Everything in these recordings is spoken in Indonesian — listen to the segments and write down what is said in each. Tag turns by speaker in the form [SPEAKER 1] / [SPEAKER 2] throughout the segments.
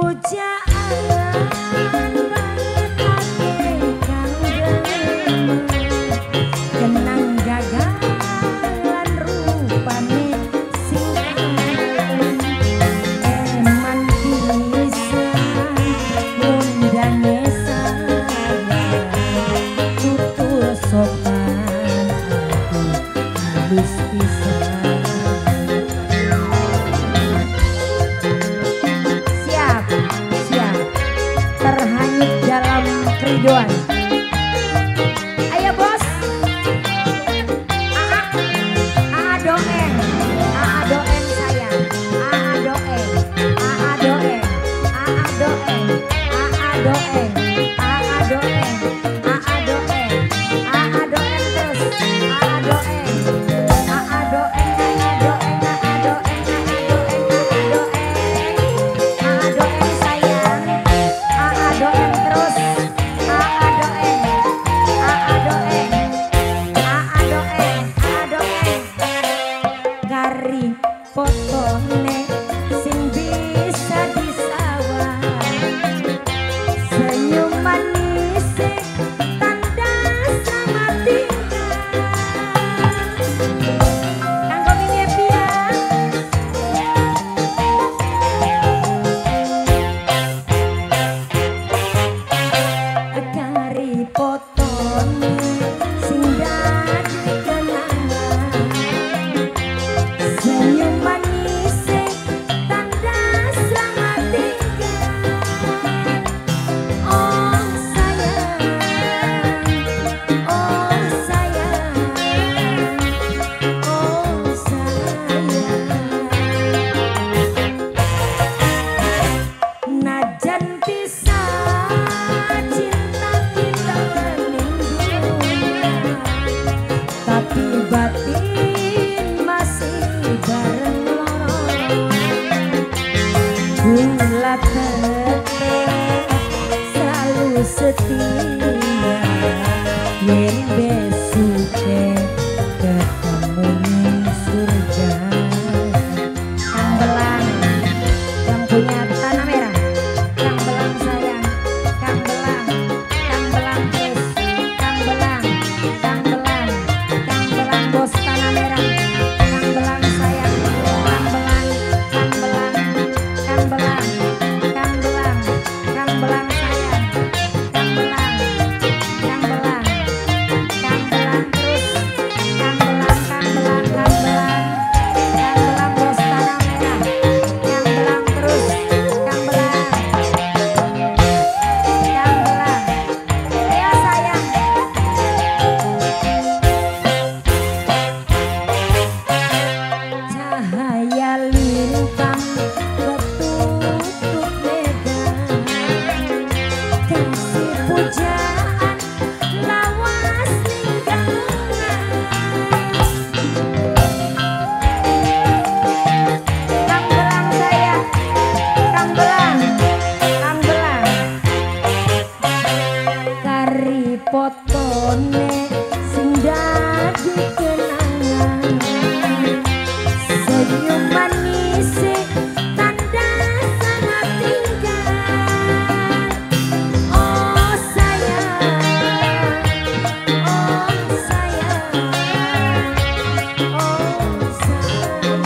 [SPEAKER 1] Siap, siap, terhanyut dalam kerinduan. Ayo bos, Aa doeng, Aa doeng sayang, Aa doeng, Aa doeng, Aa doeng, Aa doeng, Aa doeng, Aa doeng, Aa doeng terus, Aa doeng, Aa doeng, Aa doeng, Aa doeng, Aa doeng sayang, Aa doeng terus, Aa doeng, Aa doeng, Aa doeng, Aa doeng, kari fotone sing bisa disawah, senyum manis tanda selamat tinggal. Kanggo Mimi Epia. Kari fotone sing dadi kenangan, senyum manis tanda selamat tinggal. Oh sayang, oh sayang, oh sayang. Najan bisa cinta kita ning dunia, tapi batin masih bareng loro. Kula tetep selalu setia, yen besuke ketemu ning surga. Kang Belang yang punya tanah merah, Kang Belang sayang, Kang Belang, Kang Belang terus, Kang Belang, Kang Belang, Kang Belang bos tanah merah, Kang Belang sayang, Kang Belang, Kang Belang, Kang Belang, Kang Belang, Kang Belang sayang, Kang Belang, Kang Belang, Kang Belang terus, Kang Belang, Kang Belang, Kang Belang, Kang Belang bos tanah merah, Kang Belang terus, Kang Belang, Kang Belang, ayo sayang. Cahaya lintang ketutup medan, kasih pujaan lawas ning gantungan. Kang Belang sayang, Kang Belang, Kang Belang, kari fotone sing dadi kenangan, senyum manis tanda selamat tinggal. Oh sayang, oh sayang, oh sayang.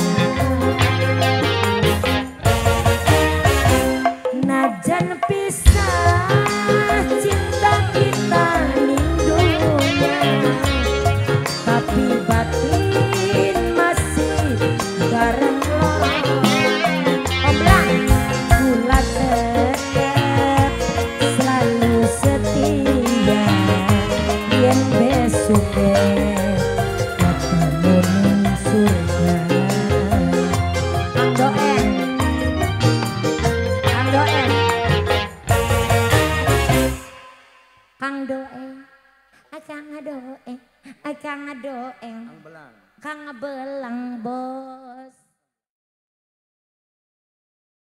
[SPEAKER 1] Najan pisah cinta kita ning dunia, tapi batin masih bareng loro. Oblang, kula tetep selalu setia, yen besuke ketemu ning surga. Kang Doeng, Kang Doeng, Kang Doeng, Kang Doeng, Kang Doeng,
[SPEAKER 2] Kang Belang.
[SPEAKER 1] Kang Belang bos.